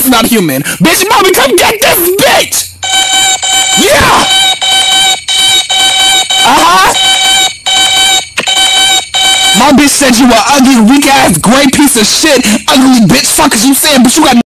not human. Bitch, mommy, come get this bitch! Yeah! My bitch said you were ugly, weak ass, gray piece of shit. Ugly bitch, fuck is you saying, but you got